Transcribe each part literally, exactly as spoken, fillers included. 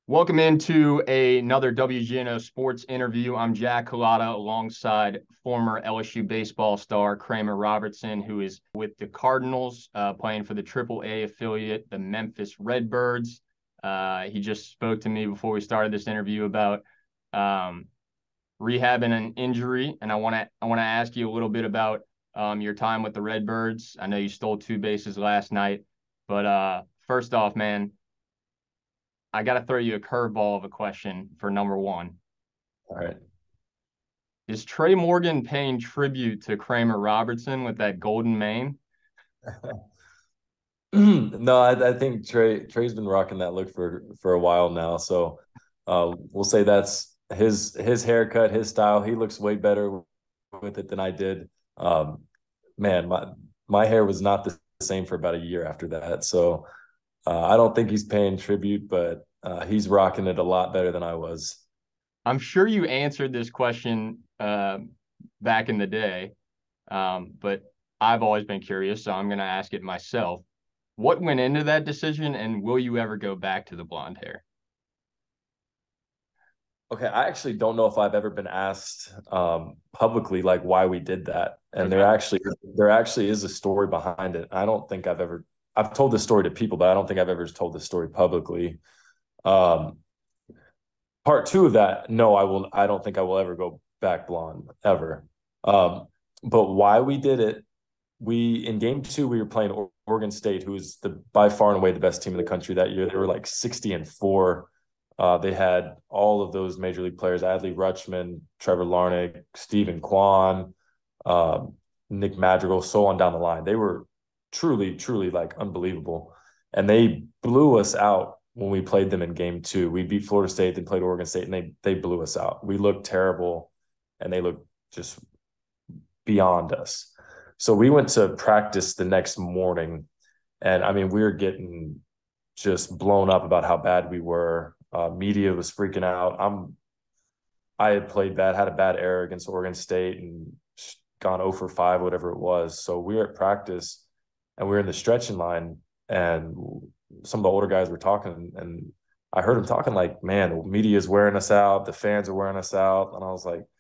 Welcome into a, another W G N O Sports interview. I'm Jack Culotta alongside former L S U baseball star Kramer Robertson, who is with the Cardinals, uh, playing for the triple A affiliate, the Memphis Redbirds. Uh, he just spoke to me before we started this interview about um, rehabbing an injury, and I want to I want to ask you a little bit about um, your time with the Redbirds. I know you stole two bases last night, but uh, first off, man, I got to throw you a curveball of a question for number one. All right. Is Trey Morgan paying tribute to Kramer Robertson with that golden mane? No, I, I think Trey Trey's been rocking that look for for a while now. So uh, we'll say that's his his haircut, his style. He looks way better with it than I did. Um, man, my my hair was not the same for about a year after that. So uh, I don't think he's paying tribute, but uh, he's rocking it a lot better than I was. I'm sure you answered this question uh, back in the day, um, but I've always been curious, so I'm going to ask it myself. What went into that decision, and will you ever go back to the blonde hair? Okay, I actually don't know if I've ever been asked um, publicly like why we did that, and there Okay. actually there actually is a story behind it. I don't think I've ever I've told this story to people, but I don't think I've ever told this story publicly. Um, part two of that, no, I will. I don't think I will ever go back blonde ever. Um, but why we did it? We in game two we were playing Oregon State, who is the by far and away the best team in the country that year. They were like sixty and four. Uh, they had all of those major league players: Adley Rutschman, Trevor Larnach, Stephen Kwan, um, Nick Madrigal, so on down the line. They were truly, truly like unbelievable, and they blew us out when we played them in game two. We beat Florida State, then played Oregon State, and they they blew us out. We looked terrible, and they looked just beyond us. So we went to practice the next morning, and I mean, we were getting just blown up about how bad we were. Uh, media was freaking out. I'm I had played bad, had a bad error against Oregon State, and gone zero for five, whatever it was. So we were at practice, and we were in the stretching line, and some of the older guys were talking, and I heard them talking like, "Man, the media is wearing us out. The fans are wearing us out," and I was like,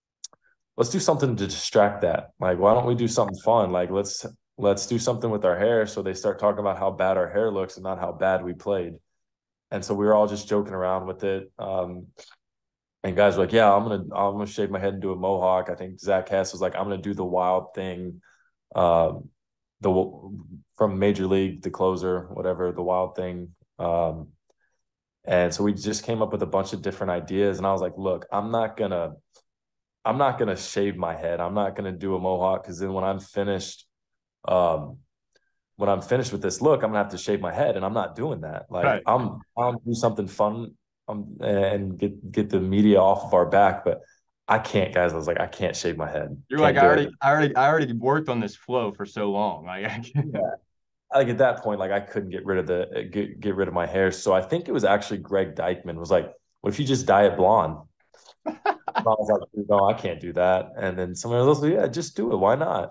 let's do something to distract that. Like, why don't we do something fun? Like, let's let's do something with our hair. So they start talking about how bad our hair looks and not how bad we played. And so we were all just joking around with it. Um, and guys were like, "Yeah, I'm gonna I'm gonna shave my head and do a mohawk." I think Zach Hess was like, "I'm gonna do the wild thing." Um, the from Major League, the closer, whatever, the wild thing. Um, and so we just came up with a bunch of different ideas. And I was like, "Look, I'm not gonna I'm not gonna shave my head. I'm not gonna do a mohawk because then when I'm finished, um, when I'm finished with this look, I'm gonna have to shave my head, and I'm not doing that. Like Right. I'm, I'll do something fun, um, and get get the media off of our back. But I can't, guys. I was like, I can't shave my head. You're like, Can't I do it. already, I already, I already worked on this flow for so long. Like, I Yeah. Like at that point, like I couldn't get rid of the get get rid of my hair. So I think it was actually Greg Dykman was like, "What if you just dye it blonde?" And I was like, "No, I can't do that." And then someone else was like, "Yeah, just do it. Why not?"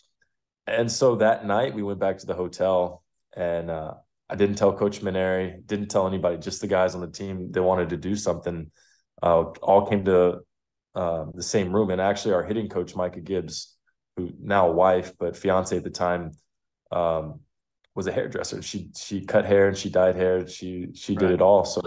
And so that night we went back to the hotel, and uh, I didn't tell Coach Maneri, didn't tell anybody, just the guys on the team. They wanted to do something. Uh, all came to uh, the same room. And actually our hitting coach, Micah Gibbs, who now a wife, but fiance at the time, um, was a hairdresser. She she cut hair and she dyed hair. She she did right. it all. So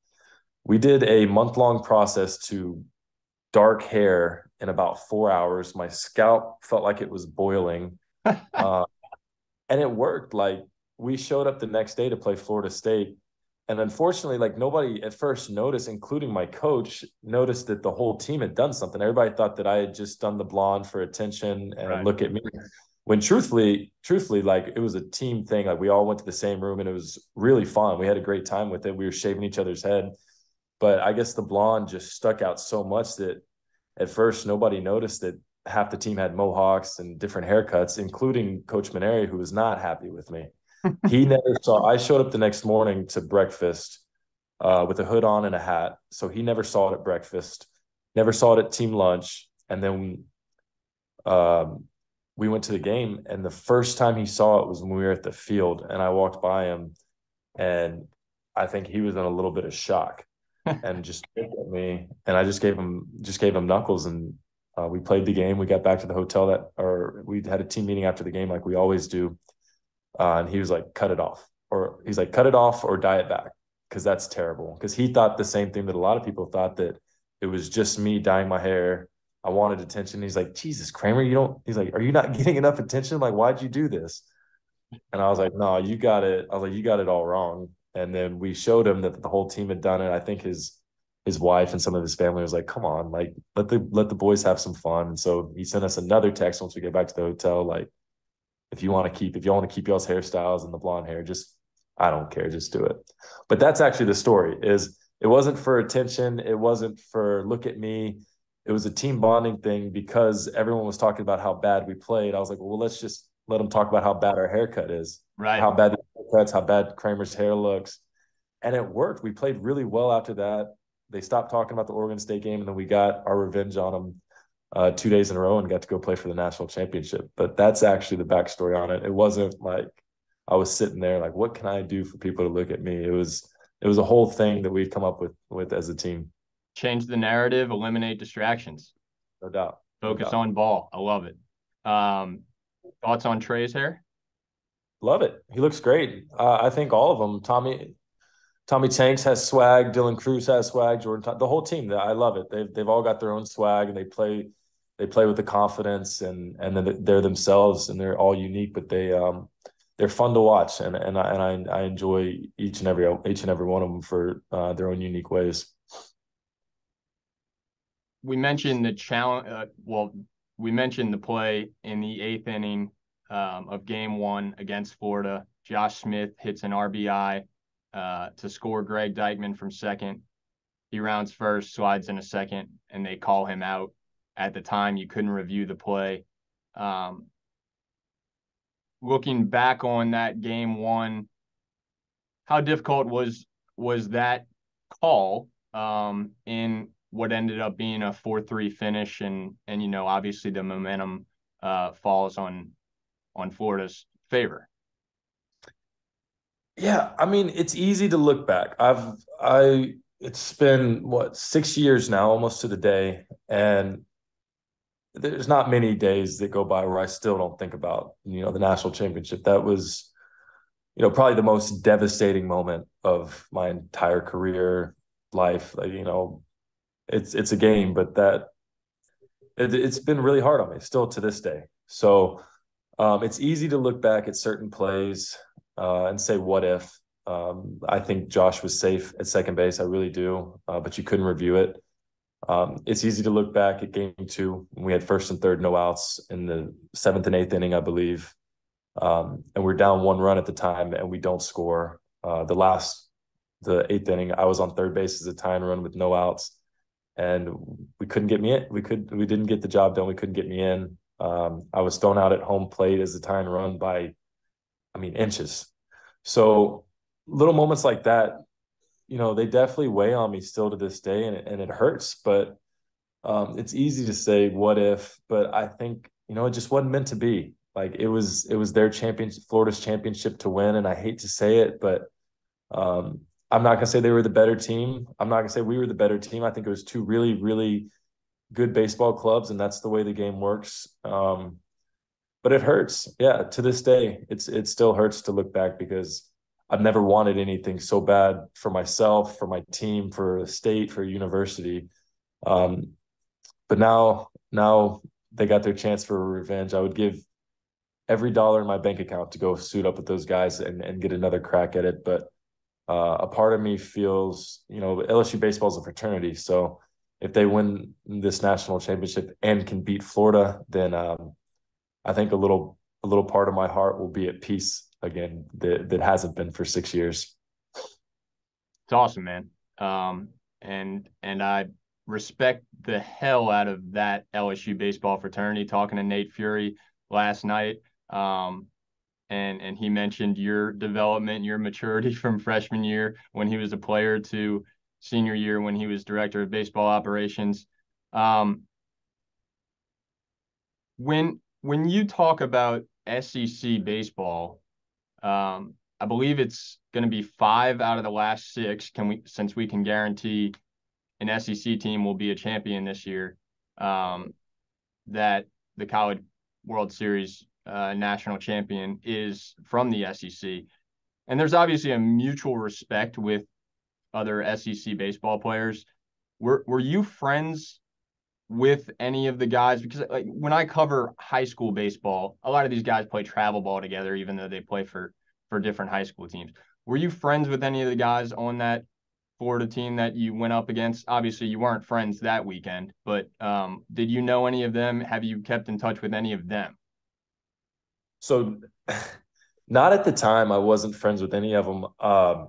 we did a month long process to dark hair in about four hours. My scalp felt like it was boiling. Uh, and it worked. Like we showed up the next day to play Florida State, and unfortunately, like nobody at first noticed, including my coach, noticed that the whole team had done something. Everybody thought that I had just done the blonde for attention, and Right. look at me. When truthfully, truthfully, like it was a team thing. Like we all went to the same room, and it was really fun. We had a great time with it. We were shaving each other's head, but I guess the blonde just stuck out so much that at first nobody noticed that half the team had mohawks and different haircuts, including Coach Maneri, who was not happy with me. He never saw. I showed up the next morning to breakfast uh, with a hood on and a hat, so he never saw it at breakfast, never saw it at team lunch, and then um, we went to the game. And the first time he saw it was when we were at the field, and I walked by him, and I think he was in a little bit of shock and just looked at me, and I just gave him just gave him knuckles, and uh, we played the game. We got back to the hotel that, or we had a team meeting after the game like we always do, uh, and he was like, "Cut it off," or he's like, "Cut it off or die it back," because that's terrible. Because he thought the same thing that a lot of people thought, that it was just me dyeing my hair. I wanted attention. He's like, "Jesus, Kramer, you don't." He's like, "Are you not getting enough attention? Like, why'd you do this?" And I was like, "No, you got it." I was like, "You got it all wrong." And then we showed him that the whole team had done it. I think his his wife and some of his family was like, "Come on, like let the let the boys have some fun." And so he sent us another text once we get back to the hotel, like, if you want to keep if you want to keep y'all's hairstyles and the blonde hair, just, I don't care, just do it. But that's actually the story. Is it wasn't for attention, it wasn't for look at me. It was a team bonding thing because everyone was talking about how bad we played. I was like, well, let's just let them talk about how bad our haircut is, Right. how bad the haircuts, how bad Kramer's hair looks. And it worked. We played really well after that. They stopped talking about the Oregon State game, and then we got our revenge on them uh, two days in a row and got to go play for the national championship. But that's actually the backstory on it. It wasn't like I was sitting there like, what can I do for people to look at me? It was it was a whole thing that we'd come up with with as a team. Change the narrative, eliminate distractions, No doubt. No focus doubt. on ball. I love it. Um, thoughts on Trey's hair? Love it. He looks great. Uh, I think all of them. Tommy Tommy Tanks has swag. Dylan Cruz has swag. Jordan, the whole team. I love it. They've they've all got their own swag, and they play they play with the confidence, and and then they're themselves, and they're all unique. But they um they're fun to watch, and and I and I, I enjoy each and every each and every one of them for uh, their own unique ways. We mentioned the challenge. Uh, well, we mentioned the play in the eighth inning um, of game one against Florida. Josh Smith hits an R B I uh, to score Greg Dykman from second. He rounds first, slides in a second, and they call him out. At the time, you couldn't review the play. Um, looking back on that game one, how difficult was was that call um, in what ended up being a four three finish, and and you know obviously the momentum uh, falls on on Florida's favor. Yeah, I mean, it's easy to look back. I've I it's been what, six years now, almost to the day, and there's not many days that go by where I still don't think about, you know, the national championship. That was, you know, probably the most devastating moment of my entire career, life. Like, you know, it's it's a game, but that it, it's been really hard on me still to this day. So um, it's easy to look back at certain plays uh, and say, what if? Um, I think Josh was safe at second base. I really do, uh, but you couldn't review it. Um, it's easy to look back at game two when we had first and third no outs in the seventh and eighth inning, I believe. Um, and we're down one run at the time and we don't score. Uh, the last, the eighth inning, I was on third base as a tying run with no outs, and we couldn't get me in. We could, we didn't get the job done. We couldn't get me in. Um, I was thrown out at home plate as a tying run by, I mean, inches. So little moments like that, you know, they definitely weigh on me still to this day, and it, and it hurts. But um, it's easy to say what if, but I think, you know, it just wasn't meant to be. Like it was, it was their championship, Florida's championship to win, and I hate to say it, but um, I'm not gonna say they were the better team. I'm not gonna say we were the better team. I think it was two really, really good baseball clubs, and that's the way the game works. Um, but it hurts. Yeah, to this day, it's it still hurts to look back because I've never wanted anything so bad for myself, for my team, for the state, for university. Um, but now, now they got their chance for revenge. I would give every dollar in my bank account to go suit up with those guys and, and get another crack at it. But uh, a part of me feels, you know, L S U baseball is a fraternity. So if they win this national championship and can beat Florida, then um, I think a little a little part of my heart will be at peace again that, that hasn't been for six years. It's awesome, man. Um, and and I respect the hell out of that L S U baseball fraternity. Talking to Nate Fury last night, um, and and he mentioned your development, your maturity from freshman year when he was a player to senior year when he was director of baseball operations. Um, when when you talk about S E C baseball, um, I believe it's going to be five out of the last six. Can we, since we can guarantee an S E C team will be a champion this year, um, that the College World Series uh, national champion is from the S E C. And there's obviously a mutual respect with other S E C baseball players. Were were you friends with any of the guys? Because like when I cover high school baseball, a lot of these guys play travel ball together, even though they play for for different high school teams. Were you friends with any of the guys on that Florida team that you went up against? Obviously, you weren't friends that weekend, but um, did you know any of them? Have you kept in touch with any of them? So, not at the time. I wasn't friends with any of them. Um,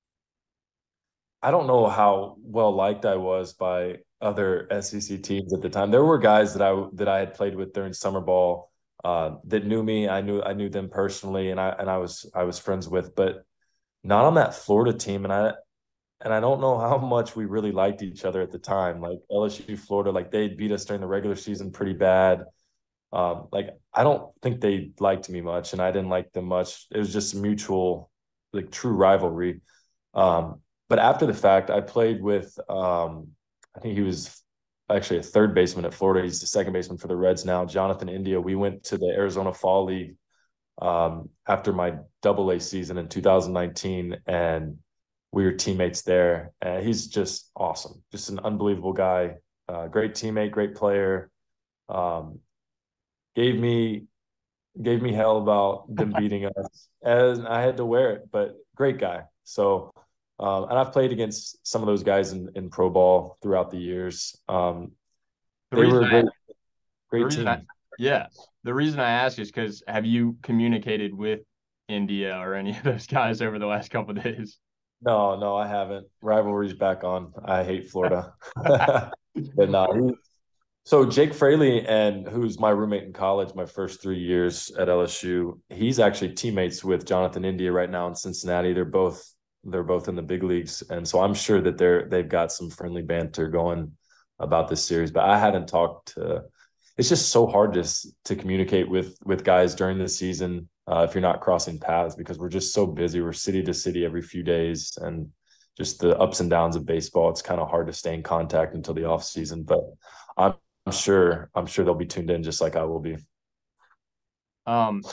I don't know how well liked I was by other S E C teams at the time. There were guys that I that I had played with during summer ball uh, that knew me. I knew I knew them personally, and I and I was I was friends with, but not on that Florida team. And I and I don't know how much we really liked each other at the time. Like L S U, Florida, like they beat us during the regular season pretty bad. Um, like I don't think they liked me much, and I didn't like them much. It was just mutual, like true rivalry. Um, but after the fact, I played with um, I think he was actually a third baseman at Florida. He's the second baseman for the Reds now, Jonathan India. We went to the Arizona Fall League um, after my double A season in two thousand nineteen, and we were teammates there. And he's just awesome, just an unbelievable guy, uh, great teammate, great player. Um, gave me gave me hell about them beating us, and I had to wear it. But great guy. So, um, and I've played against some of those guys in, in pro ball throughout the years. Um, The they were reason a I great the great reason I team. yeah the reason I ask is because have you communicated with India or any of those guys over the last couple of days? No, no, I haven't. Rivalry's back on. I hate Florida, but no. So Jake Fraley, and who's my roommate in college, my first three years at L S U, he's actually teammates with Jonathan India right now in Cincinnati. They're both they're both in the big leagues, and so I'm sure that they're they've got some friendly banter going about this series. But I haven't talked to. It's just so hard to to communicate with with guys during the season uh, if you're not crossing paths because we're just so busy. We're city to city every few days, and just the ups and downs of baseball. It's kind of hard to stay in contact until the off season, but. I'm I'm sure I'm sure they'll be tuned in just like I will be. Um,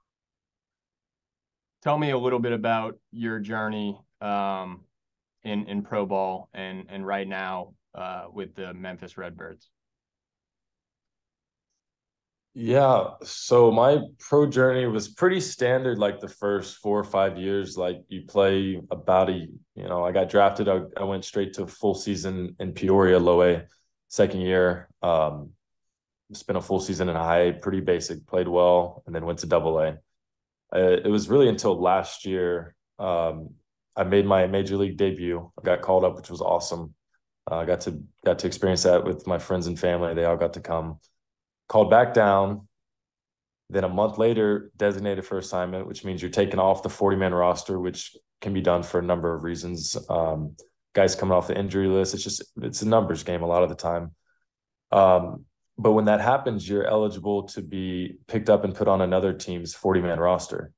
Tell me a little bit about your journey um, in in pro ball and and right now uh, with the Memphis Redbirds. Yeah, so my pro journey was pretty standard like the first four or five years. Like you play about a, you know, I got drafted. I, I went straight to full season in Peoria, low A, second year. Um, spent a full season in high A, pretty basic, played well, and then went to double A. Uh, it was really until last year um, I made my major league debut. I got called up, which was awesome. I uh, got to got to experience that with my friends and family. They all got to come. Called back down. Then a month later, designated for assignment, which means you're taken off the forty-man roster, which can be done for a number of reasons. Um, guys coming off the injury list, it's just it's a numbers game a lot of the time. Um, but when that happens, you're eligible to be picked up and put on another team's forty-man roster.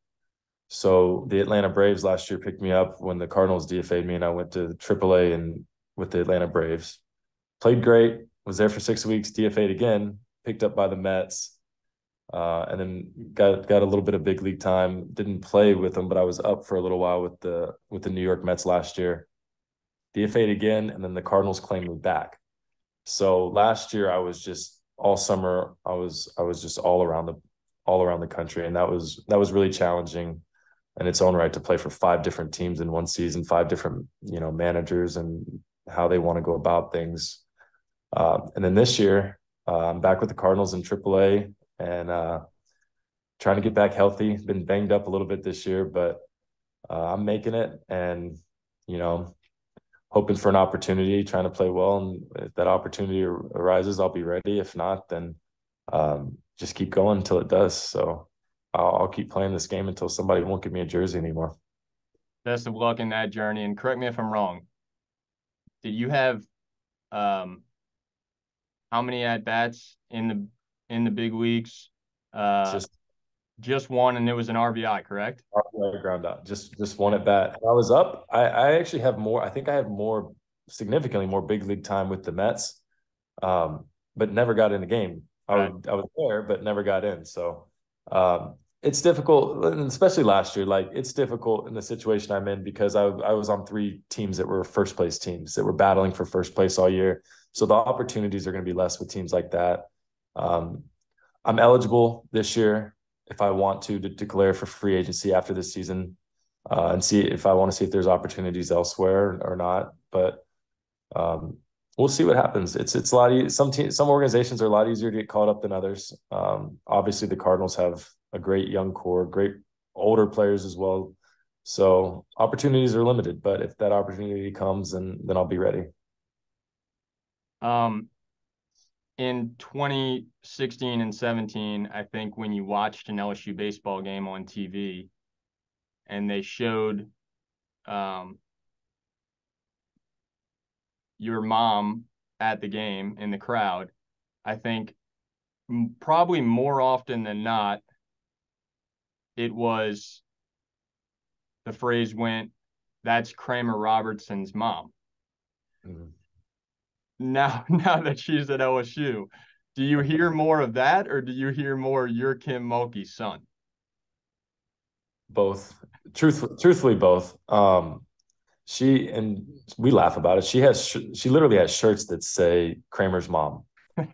So the Atlanta Braves last year picked me up when the Cardinals D F A'd me, and I went to triple A and with the Atlanta Braves. Played great, was there for six weeks, D F A'd again, picked up by the Mets, uh, and then got got a little bit of big league time. Didn't play with them, but I was up for a little while with the with the New York Mets last year. D F A'd again, and then the Cardinals claimed me back. So last year I was just all summer I was I was just all around the all around the country, and that was that was really challenging in its own right to play for five different teams in one season, five different you know managers and how they want to go about things. Uh, and then this year uh, I'm back with the Cardinals in triple A and uh, trying to get back healthy. Been banged up a little bit this year, but uh, I'm making it, and you know hoping for an opportunity, trying to play well. And if that opportunity arises, I'll be ready. If not, then um, just keep going until it does. So I'll, I'll keep playing this game until somebody won't give me a jersey anymore. Best of luck in that journey. And correct me if I'm wrong. Did you have um, how many at bats in the in the big leagues? Uh, Just Just one, and it was an R B I, correct? R B I ground out, just just one at bat. I was up. I, I actually have more. I think I have more, significantly more big league time with the Mets, um, but never got in the game. I Right. would, I was there, but never got in. So um, it's difficult, and especially last year. Like it's difficult in the situation I'm in because I I was on three teams that were first place teams that were battling for first place all year. So the opportunities are going to be less with teams like that. Um, I'm eligible this year if I want to, to declare for free agency after this season, uh, and see if I want to see if there's opportunities elsewhere or not. But um, we'll see what happens. It's it's a lot. E- some teams, some organizations are a lot easier to get caught up than others. Um, obviously, the Cardinals have a great young core, great older players as well. So opportunities are limited. But if that opportunity comes, then then I'll be ready. Um, in twenty sixteen and seventeen, I think when you watched an L S U baseball game on T V and they showed um, your mom at the game in the crowd, I think probably more often than not, it was the phrase went, "That's Kramer Robertson's mom." Mhm. Now, now that she's at L S U, do you hear more of that, or do you hear more "You're Kim Mulkey's son"? Both, truth, truthfully, both. Um, she and we laugh about it. She has she literally has shirts that say Kramer's mom.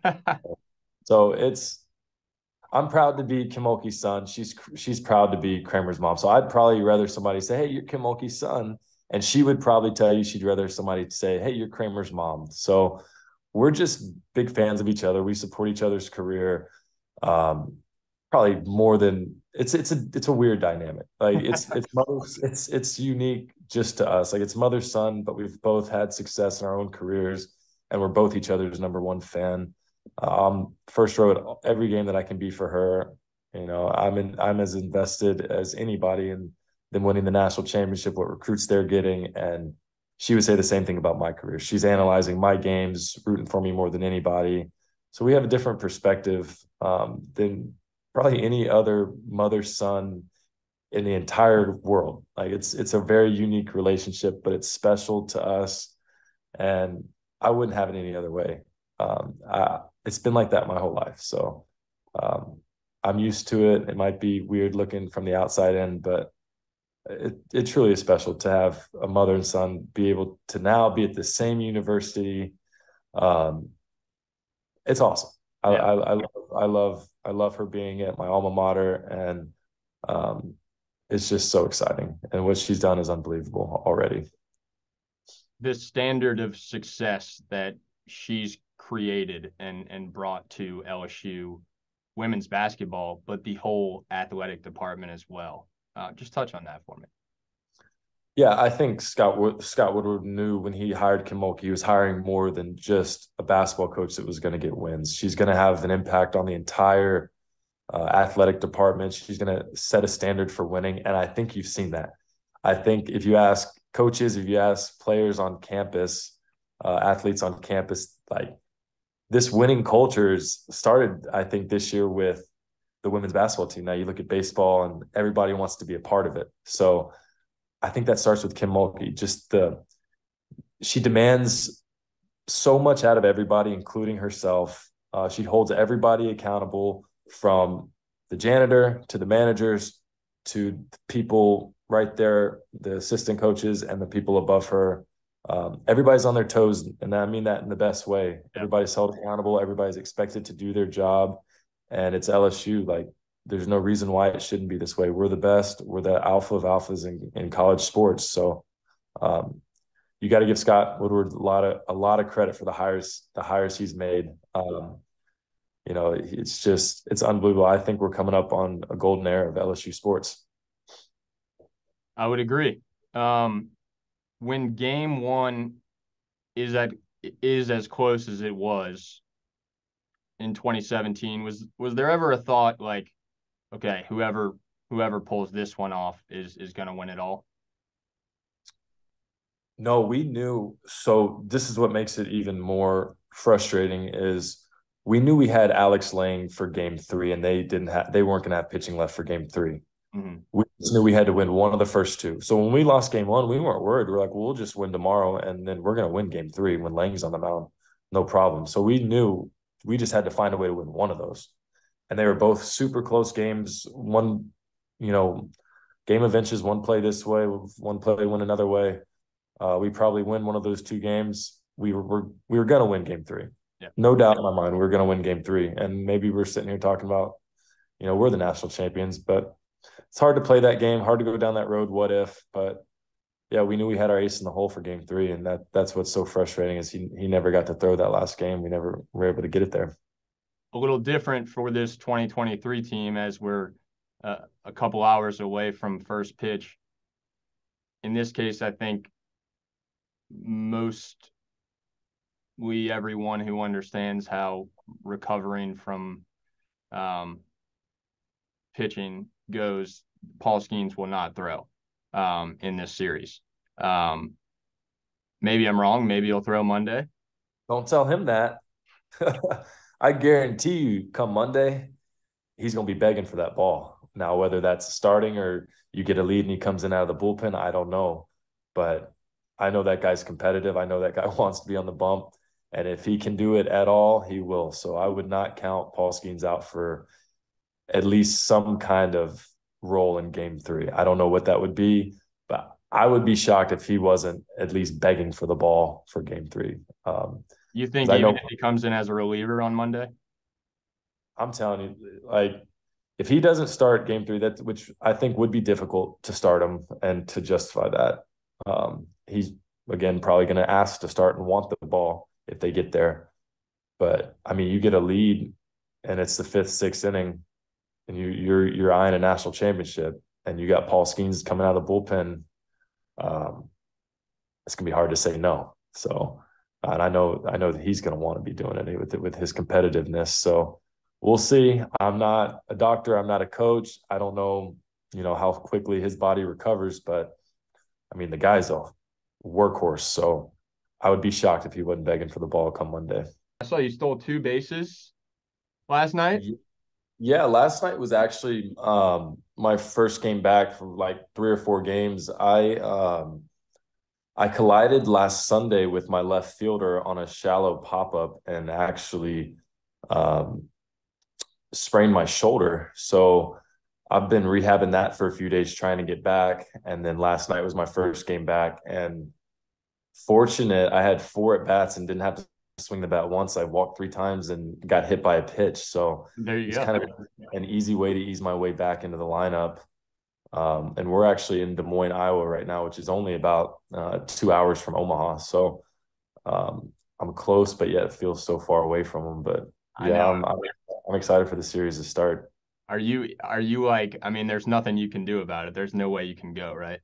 So it's I'm proud to be Kim Mulkey's son. She's she's proud to be Kramer's mom. So I'd probably rather somebody say, "Hey, you're Kim Mulkey's son," and she would probably tell you she'd rather somebody say, "Hey, you're Kramer's mom." So we're just big fans of each other. We support each other's career. Um, probably more than it's it's a it's a weird dynamic. Like it's it's mother's it's it's unique just to us. Like it's mother son, but we've both had success in our own careers, and we're both each other's number one fan. Um, first row at every game that I can be for her. You know, I'm in I'm as invested as anybody in them winning the national championship, what recruits they're getting, and she would say the same thing about my career. She's analyzing my games, rooting for me more than anybody. So we have a different perspective um, than probably any other mother son in the entire world. Like it's it's a very unique relationship, but it's special to us, and I wouldn't have it any other way. Um, I, it's been like that my whole life, so um, I'm used to it. It might be weird looking from the outside in, but it it truly is special to have a mother and son be able to now be at the same university. Um, it's awesome. I, Yeah. I I love I love I love her being at my alma mater, and um, it's just so exciting. And what she's done is unbelievable already. The standard of success that she's created and and brought to L S U women's basketball, but the whole athletic department as well. Uh, just touch on that for me. Yeah, I think Scott Wood, Scott Woodward knew when he hired Kim Mulkey, he was hiring more than just a basketball coach that was going to get wins. She's going to have an impact on the entire uh, athletic department. She's going to set a standard for winning, and I think you've seen that. I think if you ask coaches, if you ask players on campus, uh, athletes on campus, like this winning culture started, I think, this year with the women's basketball team. Now you look at baseball, and everybody wants to be a part of it. So I think that starts with Kim Mulkey. Just the she demands so much out of everybody, including herself. Uh, she holds everybody accountable, from the janitor to the managers to people right there, the assistant coaches and the people above her. Um, everybody's on their toes, and I mean that in the best way. Yeah. Everybody's held accountable. Everybody's expected to do their job, and it's L S U. Like there's no reason why it shouldn't be this way. We're the best. We're the alpha of alphas in, in college sports. So um, you got to give Scott Woodward a lot of a lot of credit for the hires the hires he's made. Um, you know, it's just it's unbelievable. I think we're coming up on a golden era of L S U sports. I would agree. Um, when game one is at is as close as it was in twenty seventeen, was was there ever a thought like, okay, whoever whoever pulls this one off is is going to win it all? No, we knew. So this is what makes it even more frustrating is we knew we had Alex Lang for game three, and they didn't have they weren't going to have pitching left for game three. Mm-hmm. We just knew we had to win one of the first two. So when we lost game one, we weren't worried. We we're like, well, we'll just win tomorrow, and then we're going to win game three when Lang's on the mound. No problem. So we knew we just had to find a way to win one of those. And they were both super close games. One, you know, game of inches, one play this way, one play went another way. Uh, we probably win one of those two games. We were, we're, we were going to win game three. Yeah. No doubt in my mind, we were going to win game three. And maybe we're sitting here talking about, you know, we're the national champions, but it's hard to play that game, hard to go down that road. What if? But yeah, we knew we had our ace in the hole for game three. And that that's what's so frustrating is he, he never got to throw that last game. We never were able to get it there. A little different for this twenty twenty-three team as we're uh, a couple hours away from first pitch. In this case, I think most we everyone who understands how recovering from um, pitching goes, Paul Skeens will not throw um, in this series. Um, maybe I'm wrong. Maybe he'll throw Monday. Don't tell him that. I guarantee you, come Monday, he's going to be begging for that ball. Now, whether that's starting or you get a lead and he comes in out of the bullpen, I don't know. But I know that guy's competitive. I know that guy wants to be on the bump. And if he can do it at all, he will. So I would not count Paul Skeens out for at least some kind of role in game three. I don't know what that would be, but I would be shocked if he wasn't at least begging for the ball for game three. Um, You think even know, if he comes in as a reliever on Monday? I'm telling you, like, if he doesn't start game three, that which I think would be difficult to start him and to justify that. Um, he's, again, probably going to ask to start and want the ball if they get there. But, I mean, you get a lead and it's the fifth, sixth inning and you, you're you're eyeing a national championship and you got Paul Skeens coming out of the bullpen. Um, it's going to be hard to say no. So – and I know I know that he's going to want to be doing it with with his competitiveness. So we'll see. I'm not a doctor. I'm not a coach. I don't know, you know, how quickly his body recovers. But, I mean, the guy's a workhorse. So I would be shocked if he wasn't begging for the ball come Monday. I saw you stole two bases last night. Yeah, last night was actually um, my first game back from like three or four games. I um, – I collided last Sunday with my left fielder on a shallow pop-up and actually um, sprained my shoulder. So I've been rehabbing that for a few days, trying to get back. And then last night was my first game back. And fortunate, I had four at-bats and didn't have to swing the bat once. I walked three times and got hit by a pitch. So there you it's go. kind of an easy way to ease my way back into the lineup. Um, and we're actually in Des Moines, Iowa right now, which is only about uh, two hours from Omaha. So um, I'm close, but yet it feels so far away from them. But yeah, I'm, I'm I'm excited for the series to start. Are you are you like? I mean, there's nothing you can do about it. There's no way you can go, right?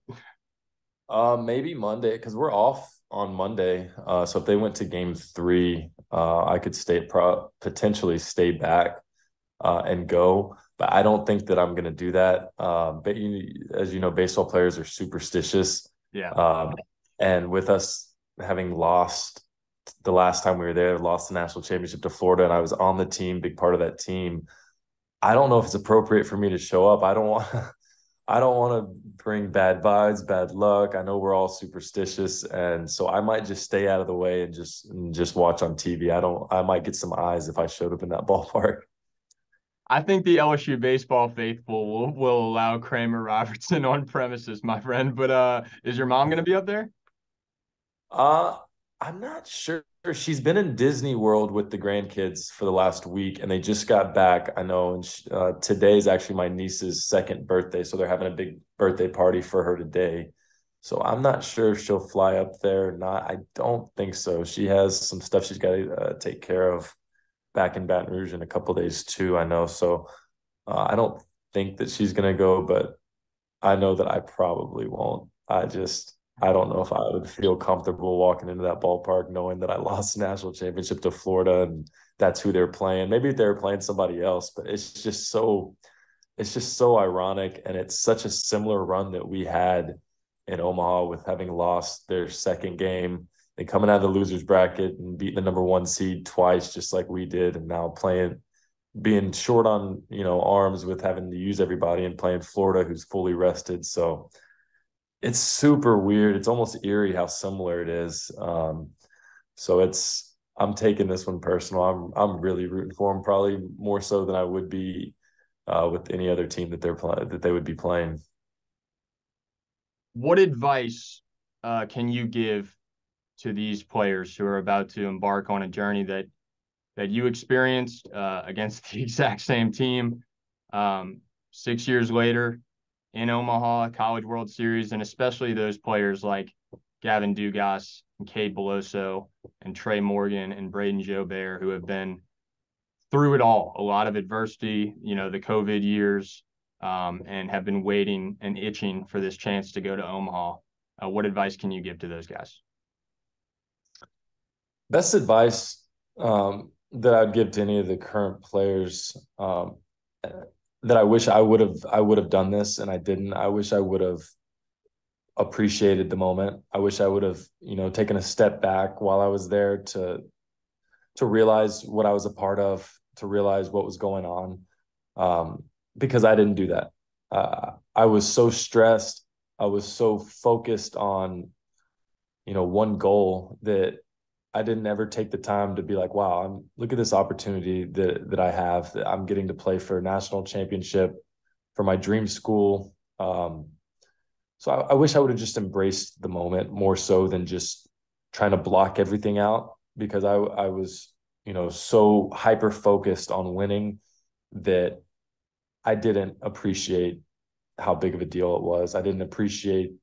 Uh, maybe Monday because we're off on Monday. Uh, so if they went to game three, uh, I could stay pro- potentially stay back uh, and go. But I don't think that I'm going to do that. Um, but you, as you know, baseball players are superstitious. Yeah. Um, and with us having lost the last time we were there, lost the national championship to Florida, and I was on the team, big part of that team. I don't know if it's appropriate for me to show up. I don't want, I don't want to bring bad vibes, bad luck. I know we're all superstitious, and so I might just stay out of the way and just and just watch on T V. I don't. I might get some eyes if I showed up in that ballpark. I think the L S U baseball faithful will, will allow Kramer Robertson on premises, my friend. But uh, is your mom going to be up there? Uh, I'm not sure. She's been in Disney World with the grandkids for the last week, and they just got back. I know. And she, uh, today is actually my niece's second birthday, so they're having a big birthday party for her today. So I'm not sure if she'll fly up there or not. I don't think so. She has some stuff she's got to uh, take care of back in Baton Rouge in a couple days too, I know. So uh, I don't think that she's going to go, but I know that I probably won't. I just, I don't know if I would feel comfortable walking into that ballpark knowing that I lost the national championship to Florida and that's who they're playing. Maybe they're playing somebody else, but it's just so, it's just so ironic. And it's such a similar run that we had in Omaha with having lost their second game they coming out of the losers bracket and beating the number one seed twice, just like we did, and now playing, being short on, you know, arms with having to use everybody and playing Florida, who's fully rested. So it's super weird. It's almost eerie how similar it is. Um, so it's, I'm taking this one personal. I'm I'm really rooting for them, probably more so than I would be uh, with any other team that they're playing that they would be playing. What advice uh, can you give to these players who are about to embark on a journey that that you experienced uh, against the exact same team um, six years later in Omaha, College World Series, and especially those players like Gavin Dugas and Cade Beloso and Trey Morgan and Braden Jobert, who have been through it all, a lot of adversity, you know, the COVID years, um, and have been waiting and itching for this chance to go to Omaha. Uh, what advice can you give to those guys? Best advice um, that I'd give to any of the current players um, that I wish I would have I would have done this and I didn't. I wish I would have appreciated the moment. I wish I would have, you know, taken a step back while I was there to to realize what I was a part of, to realize what was going on, um, because I didn't do that. Uh, I was so stressed. I was so focused on, you know, one goal that I didn't ever take the time to be like, wow, I'm look at this opportunity that that I have, that I'm getting to play for a national championship for my dream school. Um, so I, I wish I would have just embraced the moment more so than just trying to block everything out, because I I was, you know, so hyper focused on winning that I didn't appreciate how big of a deal it was. I didn't appreciate,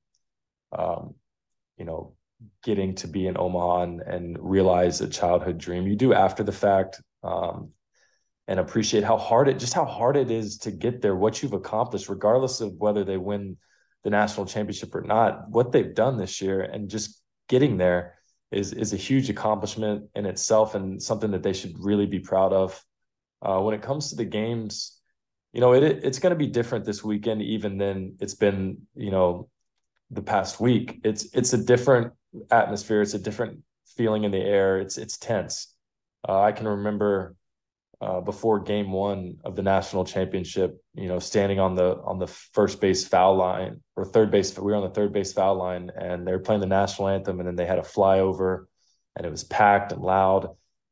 um, you know, getting to be in Omaha and, and realize a childhood dream. You do after the fact, um, and appreciate how hard it, just how hard it is to get there, what you've accomplished, regardless of whether they win the national championship or not. What they've done this year and just getting there is, is a huge accomplishment in itself and something that they should really be proud of. Uh, when it comes to the games, you know, it, it's going to be different this weekend, even than it's been, you know, the past week. It's, it's a different atmosphere. It's a different feeling in the air. It's, it's tense. Uh, I can remember uh, before game one of the national championship, you know, standing on the, on the first base foul line or third base. We were on the third base foul line and they were playing the national anthem, and then they had a flyover and it was packed and loud.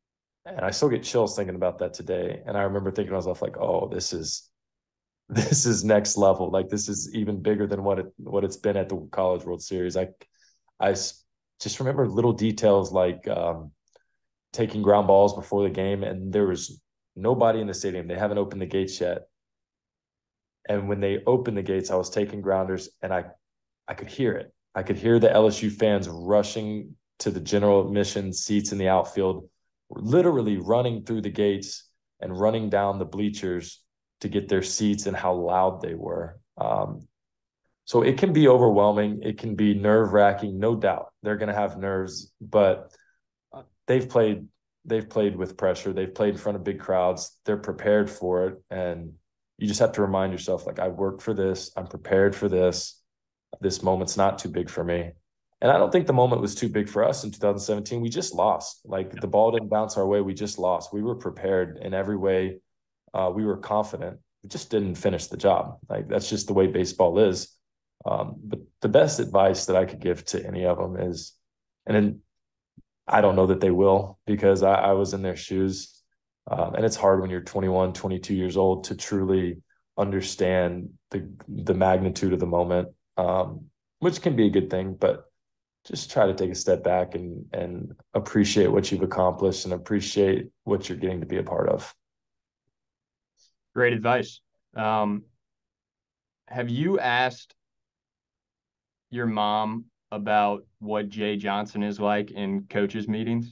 And I still get chills thinking about that today. And I remember thinking to myself, like, oh, this is, this is next level. Like, this is even bigger than what it, what it's been at the College World Series. I, I just remember little details like um, taking ground balls before the game, and there was nobody in the stadium. They haven't opened the gates yet. And when they opened the gates, I was taking grounders, and I, I could hear it. I could hear the L S U fans rushing to the general admission seats in the outfield, literally running through the gates and running down the bleachers to get their seats, and how loud they were. Um, so it can be overwhelming. It can be nerve-wracking, no doubt. They're going to have nerves, but they've played, they've played with pressure. They've played in front of big crowds. They're prepared for it. And you just have to remind yourself, like, I worked for this. I'm prepared for this. This moment's not too big for me. And I don't think the moment was too big for us in two thousand seventeen. We just lost. Like, the ball didn't bounce our way. We just lost. We were prepared in every way. Uh, we were confident. We just didn't finish the job. Like, that's just the way baseball is. Um, but the best advice that I could give to any of them is, and then I don't know that they will, because I, I was in their shoes. Um, and it's hard when you're twenty-one, twenty-two years old to truly understand the the magnitude of the moment, um, which can be a good thing, but just try to take a step back and and appreciate what you've accomplished and appreciate what you're getting to be a part of. Great advice. Um, have you asked your mom about what Jay Johnson is like in coaches' meetings?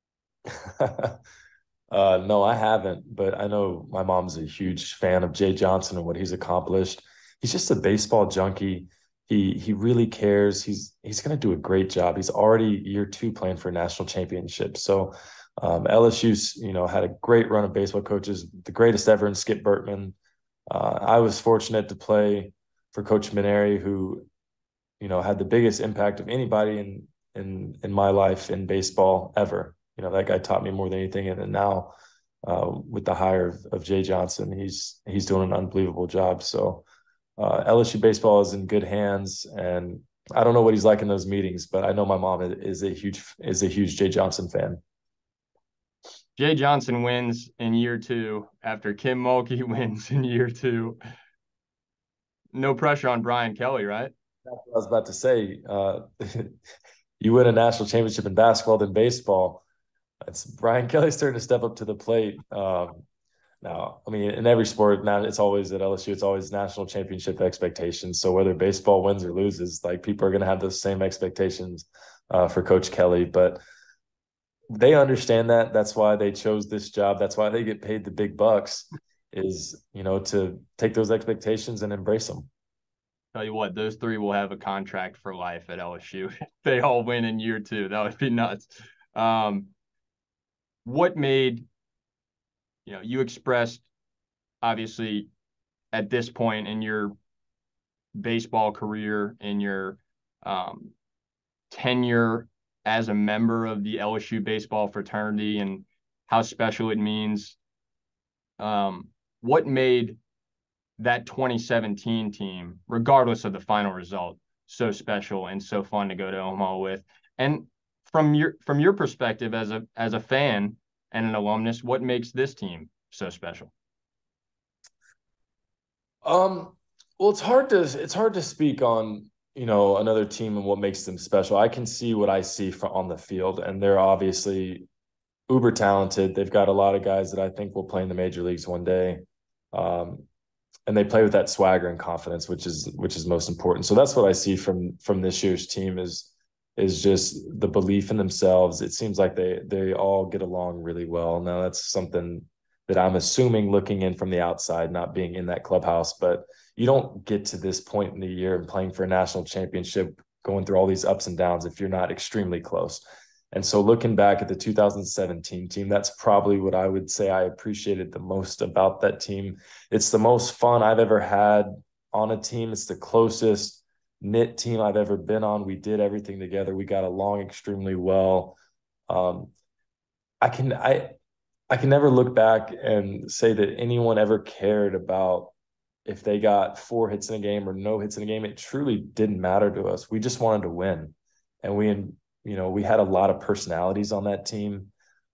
uh, no, I haven't, but I know my mom's a huge fan of Jay Johnson and what he's accomplished. He's just a baseball junkie. He he really cares. He's he's going to do a great job. He's already year two playing for a national championship. So um, L S U's, you know, had a great run of baseball coaches, the greatest ever in Skip Bertman. Uh, I was fortunate to play for Coach Maneri, who, you know, had the biggest impact of anybody in in in my life in baseball ever. You know, that guy taught me more than anything. And then now uh, with the hire of, of Jay Johnson, he's he's doing an unbelievable job. So uh, L S U baseball is in good hands, and I don't know what he's like in those meetings, but I know my mom is a huge is a huge Jay Johnson fan. Jay Johnson wins in year two after Kim Mulkey wins in year two. No pressure on Brian Kelly, right? That's what I was about to say. Uh, you win a national championship in basketball than baseball. It's Brian Kelly's turn to step up to the plate. Um, now, I mean, in every sport, now it's always at L S U, it's always national championship expectations. So whether baseball wins or loses, like people are going to have those same expectations uh, for Coach Kelly. But they understand that. That's why they chose this job. That's why they get paid the big bucks. Is you know to take those expectations and embrace them. Tell you what, those three will have a contract for life at L S U. They all win in year two. That would be nuts. Um, what made, you know, you expressed, obviously, at this point in your baseball career, in your um, tenure as a member of the L S U baseball fraternity and how special it means. Um, what made that twenty seventeen team, regardless of the final result, so special and so fun to go to Omaha with? And from your from your perspective as a as a fan and an alumnus, what makes this team so special? Um, well, it's hard to it's hard to speak on you know another team and what makes them special. I can see what I see from on the field, and they're obviously uber talented. They've got a lot of guys that I think will play in the major leagues one day. Um, and they play with that swagger and confidence, which is which is most important. So that's what I see from from this year's team is is just the belief in themselves. It seems like they they all get along really well. Now that's something that I'm assuming looking in from the outside, not being in that clubhouse, but you don't get to this point in the year and playing for a national championship, going through all these ups and downs if you're not extremely close. And so looking back at the two thousand seventeen team, that's probably what I would say I appreciated the most about that team. It's the most fun I've ever had on a team. It's the closest knit team I've ever been on. We did everything together. We got along extremely well. Um, I can I I can never look back and say that anyone ever cared about if they got four hits in a game or no hits in a game. It truly didn't matter to us. We just wanted to win, and we you know, we had a lot of personalities on that team.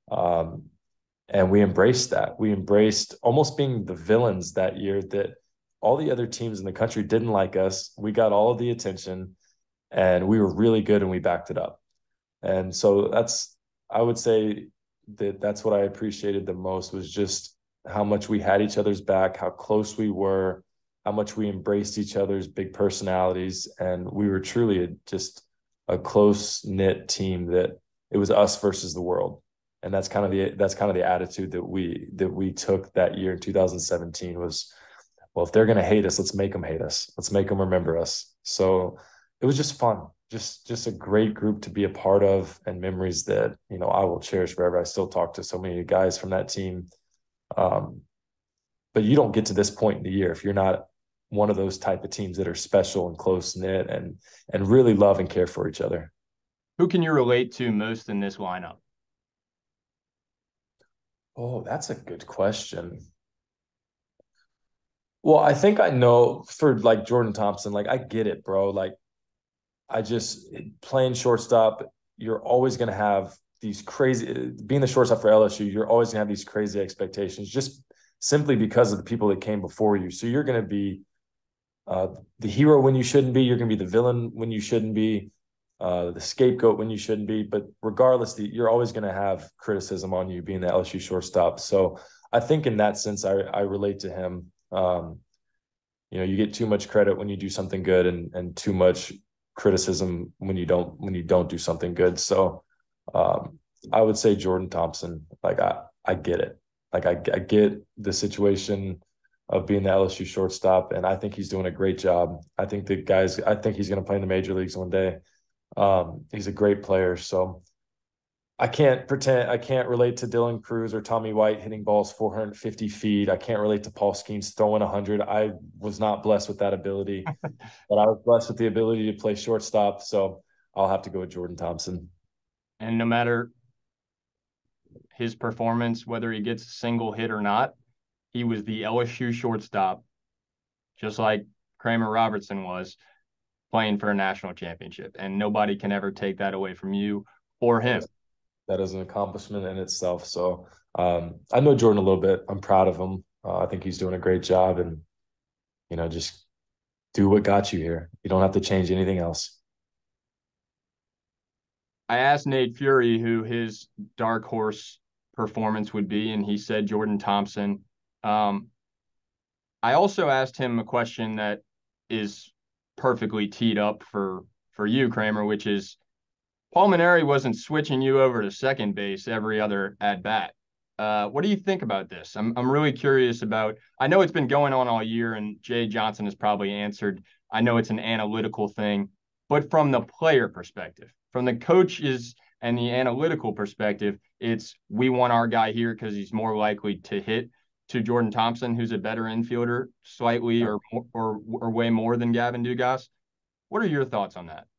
Um, and we embraced that. We embraced almost being the villains that year, that all the other teams in the country didn't like us. We got all of the attention, and we were really good, and we backed it up. And so that's, I would say that that's what I appreciated the most, was just how much we had each other's back, how close we were, how much we embraced each other's big personalities. And we were truly a, just a close knit team, that it was us versus the world. And that's kind of the, that's kind of the attitude that we, that we took that year in two thousand seventeen was, well, if they're going to hate us, let's make them hate us. Let's make them remember us. So it was just fun. Just, just a great group to be a part of, and memories that, you know, I will cherish forever. I still talk to so many guys from that team. Um, but you don't get to this point in the year if you're not one of those type of teams that are special and close knit and and really love and care for each other. Who can you relate to most in this lineup? Oh, that's a good question. Well, I think I know for like Jordan Thompson, like I get it, bro. Like I just playing shortstop, you're always going to have these crazy, being the shortstop for L S U, you're always going to have these crazy expectations just simply because of the people that came before you. So you're going to be Uh, the hero when you shouldn't be. You're going to be the villain when you shouldn't be, uh, the scapegoat when you shouldn't be. But regardless, the, you're always going to have criticism on you being the L S U shortstop. So I think in that sense, I, I relate to him. Um, you know, you get too much credit when you do something good, and and too much criticism when you don't when you don't do something good. So um, I would say Jordan Thompson. Like I I get it. Like I I get the situation of being the L S U shortstop, and I think he's doing a great job. I think the guys, I think he's going to play in the major leagues one day. Um, he's a great player. So I can't pretend, I can't relate to Dylan Cruz or Tommy White hitting balls four hundred fifty feet. I can't relate to Paul Skeens throwing one hundred. I was not blessed with that ability, but I was blessed with the ability to play shortstop. So I'll have to go with Jordan Thompson. And no matter his performance, whether he gets a single hit or not, he was the L S U shortstop, just like Kramer Robertson was, playing for a national championship. And nobody can ever take that away from you or him. That is an accomplishment in itself. So um, I know Jordan a little bit. I'm proud of him. Uh, I think he's doing a great job. And, you know, just do what got you here. You don't have to change anything else. I asked Nate Fury who his dark horse performance would be, and he said Jordan Thompson. Um, I also asked him a question that is perfectly teed up for for you, Kramer, which is Paul Mainieri wasn't switching you over to second base every other at bat. Uh, what do you think about this? I'm I'm really curious about. I know it's been going on all year, and Jay Johnson has probably answered. I know it's an analytical thing, but from the player perspective, from the coaches and the analytical perspective, it's we want our guy here because he's more likely to hit to Jordan Thompson, who's a better infielder, slightly or or or way more than Gavin Dugas. What are your thoughts on that?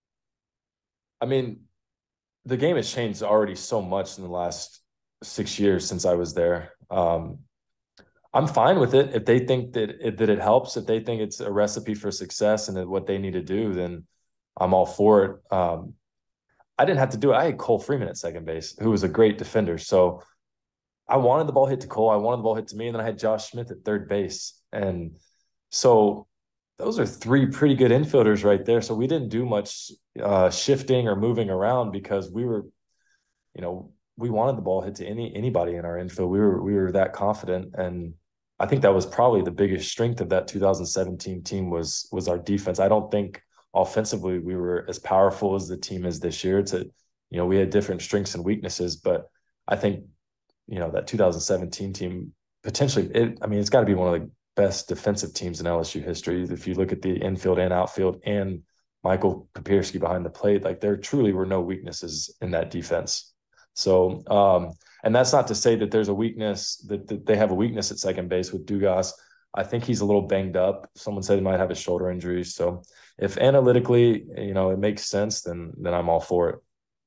I mean, the game has changed already so much in the last six years since I was there. Um, I'm fine with it. If they think that it, that it helps, if they think it's a recipe for success and what they need to do, then I'm all for it. Um, I didn't have to do it. I had Cole Freeman at second base, who was a great defender. So I wanted the ball hit to Cole. I wanted the ball hit to me. And then I had Josh Smith at third base. And so those are three pretty good infielders right there. So we didn't do much uh, shifting or moving around because we were, you know, we wanted the ball hit to any anybody in our infield. We were we were that confident, and I think that was probably the biggest strength of that two thousand seventeen team was was our defense. I don't think offensively we were as powerful as the team is this year. It's a, you know, we had different strengths and weaknesses, but I think, you know, that two thousand seventeen team potentially, it, I mean, it's got to be one of the best defensive teams in L S U history. If you look at the infield and outfield and Michael Papierski behind the plate, like there truly were no weaknesses in that defense. So, um, and that's not to say that there's a weakness that, that they have a weakness at second base with Dugas. I think he's a little banged up. Someone said he might have a shoulder injury. So if analytically, you know, it makes sense, then, then I'm all for it.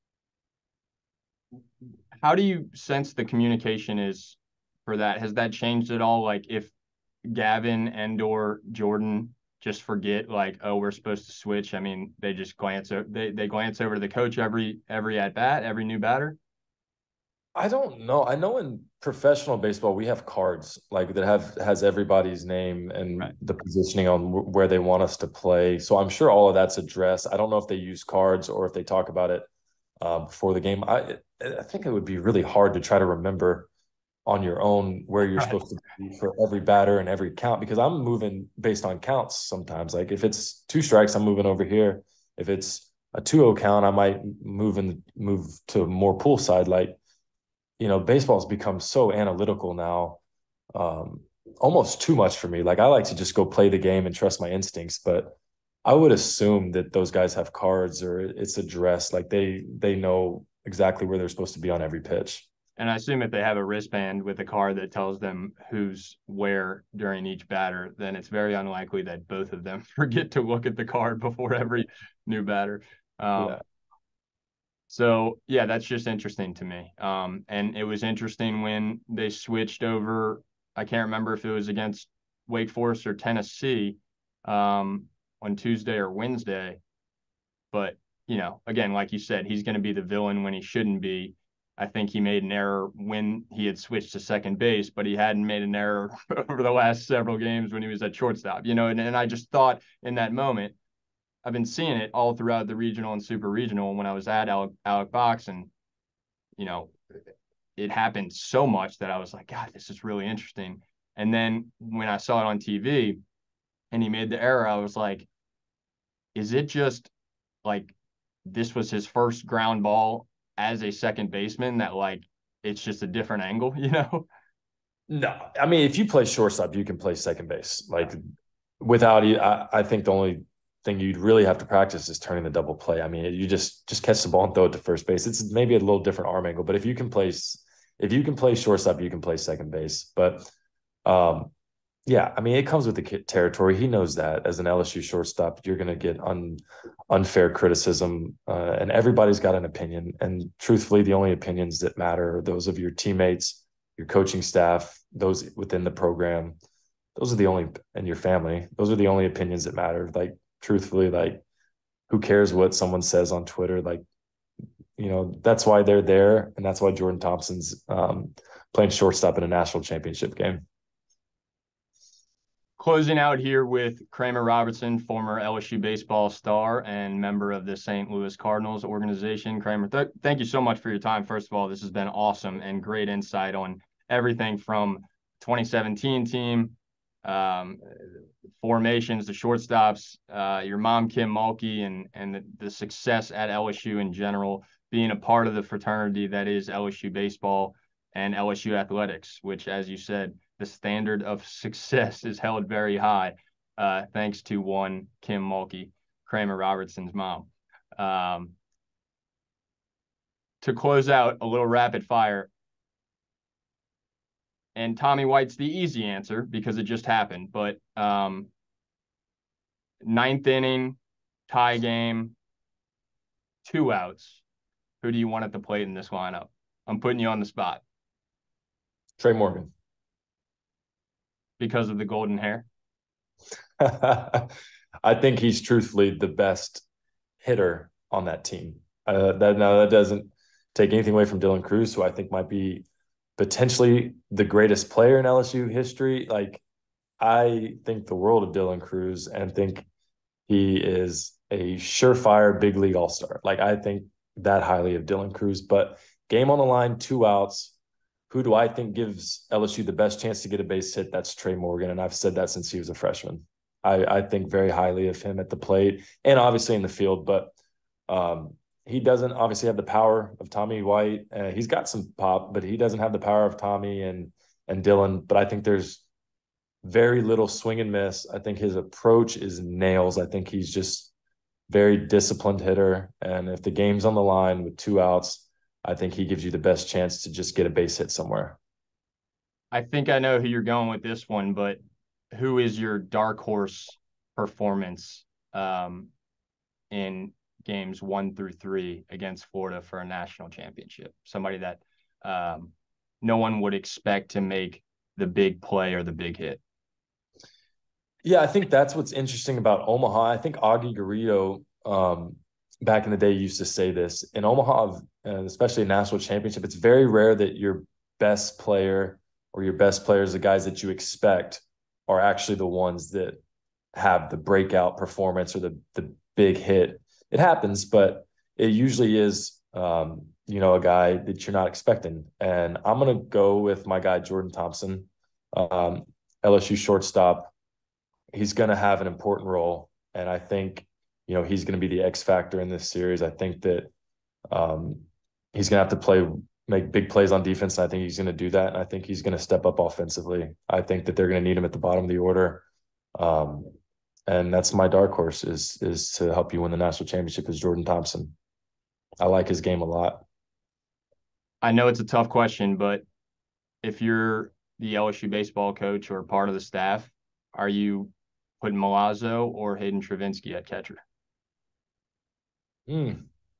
How do you sense the communication is for that? Has that changed at all? Like if Gavin and or Jordan just forget, like, oh, we're supposed to switch. I mean, they just glance over, they, they glance over to the coach every, every at bat, every new batter. I don't know. I know in professional baseball, we have cards like that have has everybody's name and right. the positioning on w- where they want us to play. So I'm sure all of that's addressed. I don't know if they use cards or if they talk about it uh, before the game. I I think it would be really hard to try to remember on your own where you're right. supposed to be for every batter and every count, because I'm moving based on counts sometimes. Like if it's two strikes, I'm moving over here. If it's a two oh count, I might move in, move to more poolside. Like, you know, baseball's become so analytical now, um, almost too much for me. Like I like to just go play the game and trust my instincts, but I would assume that those guys have cards or it's addressed. Like they they know exactly where they're supposed to be on every pitch. And I assume if they have a wristband with a card that tells them who's where during each batter, then it's very unlikely that both of them forget to look at the card before every new batter. Um, yeah. So, yeah, that's just interesting to me. Um, and it was interesting when they switched over. I can't remember if it was against Wake Forest or Tennessee um, on Tuesday or Wednesday. But, you know, again, like you said, he's going to be the villain when he shouldn't be. I think he made an error when he had switched to second base, but he hadn't made an error over the last several games when he was at shortstop, you know, and, and I just thought in that moment, I've been seeing it all throughout the regional and super regional when I was at Alec, Alec Box, and, you know, it happened so much that I was like, God, this is really interesting. And then when I saw it on T V and he made the error, I was like, is it just like this was his first ground ball as a second baseman that like it's just a different angle, you know? No, I mean, if you play shortstop, you can play second base. Like without you, I, I think the only thing you'd really have to practice is turning the double play. I mean, you just just catch the ball and throw it to first base. It's maybe a little different arm angle, but if you can play if you can play shortstop, you can play second base. But um, Yeah, I mean, it comes with the territory. He knows that as an L S U shortstop, you're going to get un, unfair criticism, uh, and everybody's got an opinion. And truthfully, the only opinions that matter are those of your teammates, your coaching staff, those within the program. Those are the only, and your family. Those are the only opinions that matter. Like, truthfully, like, who cares what someone says on Twitter? Like, you know, that's why they're there, and that's why Jordan Thompson's um, playing shortstop in a national championship game. Closing out here with Kramer Robertson, former L S U baseball star and member of the Saint Louis Cardinals organization. Kramer, th- thank you so much for your time. First of all, this has been awesome and great insight on everything from twenty seventeen team, um, formations, the shortstops, uh, your mom, Kim Mulkey, and, and the, the success at L S U in general, being a part of the fraternity that is L S U baseball and L S U athletics, which, as you said, the standard of success is held very high, uh, thanks to one Kim Mulkey, Kramer Robertson's mom. Um, to close out, a little rapid fire. And Tommy White's the easy answer because it just happened. But um, ninth inning, tie game, two outs. Who do you want at the plate in this lineup? I'm putting you on the spot. Trey Morgan. Because of the golden hair? I think he's truthfully the best hitter on that team. Uh, that now that doesn't take anything away from Dylan Cruz, who I think might be potentially the greatest player in L S U history. Like, I think the world of Dylan Cruz and think he is a surefire big league all-star. Like, I think that highly of Dylan Cruz. But game on the line, two outs. Who do I think gives L S U the best chance to get a base hit? That's Trey Morgan, and I've said that since he was a freshman. I, I think very highly of him at the plate and obviously in the field, but um, he doesn't obviously have the power of Tommy White. Uh, he's got some pop, but he doesn't have the power of Tommy and and Dylan. But I think there's very little swing and miss. I think his approach is nails. I think he's just very disciplined hitter. And if the game's on the line with two outs, I think he gives you the best chance to just get a base hit somewhere. I think I know who you're going with this one, but who is your dark horse performance um, in games one through three against Florida for a national championship? Somebody that um, no one would expect to make the big play or the big hit. Yeah, I think that's what's interesting about Omaha. I think Augie Garrido, um, back in the day, used to say this in Omaha, and especially a national championship. It's very rare that your best player or your best players, the guys that you expect, are actually the ones that have the breakout performance or the the big hit. It happens, but it usually is, um, you know, a guy that you're not expecting. And I'm gonna go with my guy Jordan Thompson, um, L S U shortstop. He's going to have an important role. And I think, you know, he's going to be the X factor in this series. I think that um, he's going to have to play, make big plays on defense. And I think he's going to do that. And I think he's going to step up offensively. I think that they're going to need him at the bottom of the order. Um, and that's my dark horse is, is to help you win the national championship is Jordan Thompson. I like his game a lot. I know it's a tough question, but if you're the L S U baseball coach or part of the staff, are you putting Milazzo or Hayden Travinski at catcher? Hmm.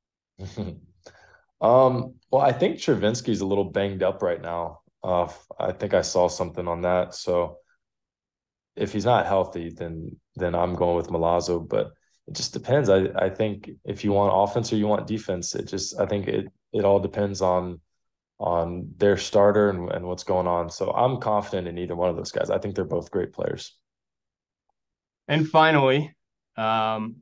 um, well, I think Travinski's a little banged up right now. Uh, I think I saw something on that. So if he's not healthy, then then I'm going with Milazzo. But it just depends. I, I think if you want offense or you want defense, it just I think it it all depends on on their starter and, and what's going on. So I'm confident in either one of those guys. I think they're both great players. And finally, um,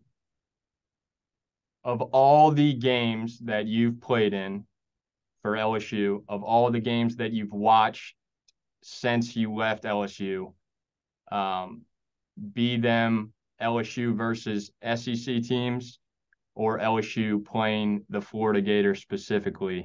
of all the games that you've played in for L S U, of all the games that you've watched since you left L S U, um, be them L S U versus S E C teams or L S U playing the Florida Gators specifically,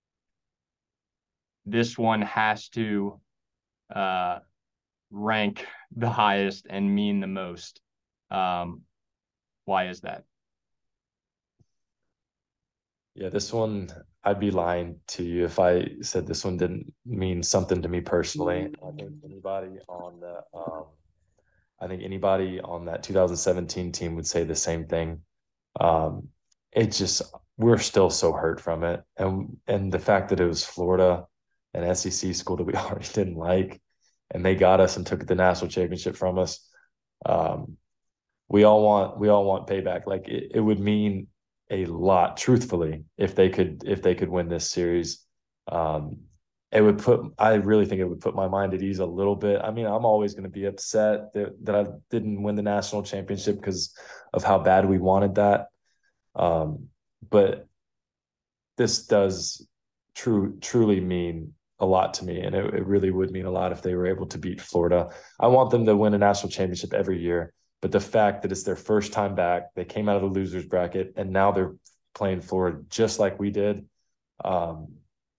this one has to uh, rank the highest and mean the most. Um, why is that? Yeah, this one I'd be lying to you if I said this one didn't mean something to me personally. I think anybody on the um, I think anybody on that two thousand seventeen team would say the same thing. Um, it just we're still so hurt from it, and and the fact that it was Florida, an S E C school that we already didn't like, and they got us and took the national championship from us. Um, we all want we all want payback. Like it, it would mean a lot, truthfully, if they could if they could win this series. Um, it would put I really think it would put my mind at ease a little bit. I mean, I'm always going to be upset that, that I didn't win the national championship because of how bad we wanted that. Um, but this does true truly mean a lot to me, and it, it really would mean a lot if they were able to beat Florida. I want them to win a national championship every year, but the fact that it's their first time back, they came out of the losers bracket, and now they're playing Florida just like we did. Um,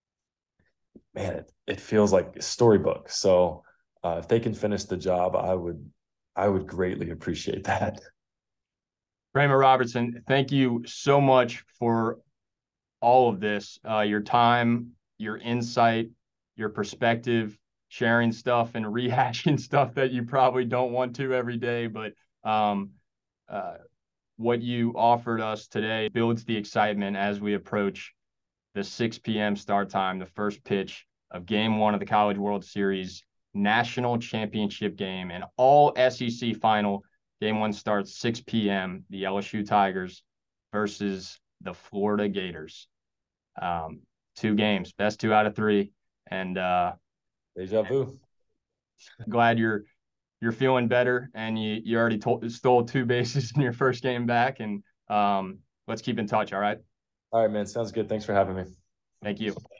man, it, it feels like a storybook. So uh, if they can finish the job, I would I would greatly appreciate that. Kramer Robertson, thank you so much for all of this, uh, your time, your insight, your perspective, sharing stuff and rehashing stuff that you probably don't want to every day. But um, uh, what you offered us today builds the excitement as we approach the six p.m. start time, the first pitch of game one of the College World Series national championship game, and all S E C final. Game one starts six p.m. The L S U Tigers versus the Florida Gators. Um, two games, best two out of three, and uh, Deja vu. glad you're you're feeling better, and you you already told, stole two bases in your first game back, and um, let's keep in touch. All right. All right, man. Sounds good. Thanks for having me. Thank you.